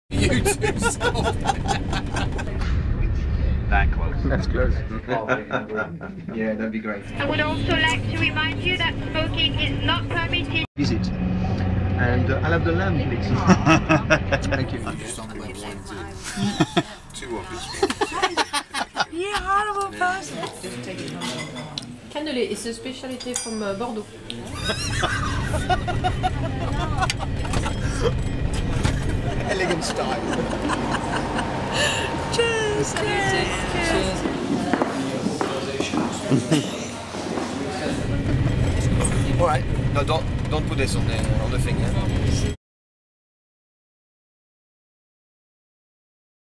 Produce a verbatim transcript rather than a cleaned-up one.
You two stop. That close. That's close. Yeah, that'd be great. I would also like to remind you that smoking is not permitted. Visit. And uh, I'll have the lamb, please. Thank you. Too obvious. You horrible person. Cannelé, it's a specialty from uh, Bordeaux. Elegant style. Cheers! Cheers! Cheers! All right. No, don't don't put this on the on the thing. Yeah?